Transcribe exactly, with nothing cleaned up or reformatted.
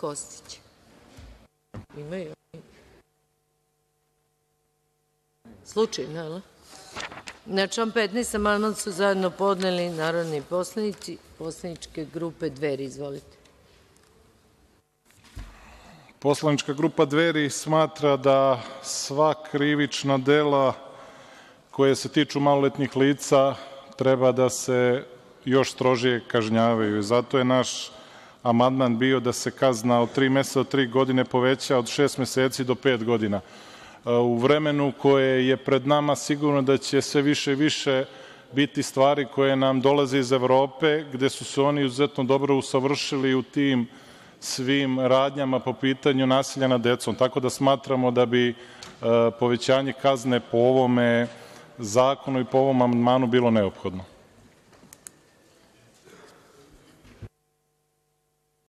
Kostić. Imaju. Slučajno, jel? Na član petnaest amandman su zajedno podneli narodni poslanici poslaničke grupe Dveri. Izvolite. Poslanička grupa Dveri smatra da sva krivična dela koje se tiču maloletnih lica treba da se još strožije kažnjavaju. Zato je naš amandman bio da se kazna od tri meseca do tri godine poveća od šest meseci do pet godina. U vremenu koje je pred nama sigurno da će sve više i više biti stvari koje nam dolaze iz Evrope, gde su se oni izuzetno dobro usavršili u tim svim radnjama po pitanju nasilja nad decom. Tako da smatramo da bi povećanje kazne po ovome zakonu i po ovom amandmanu bilo neophodno.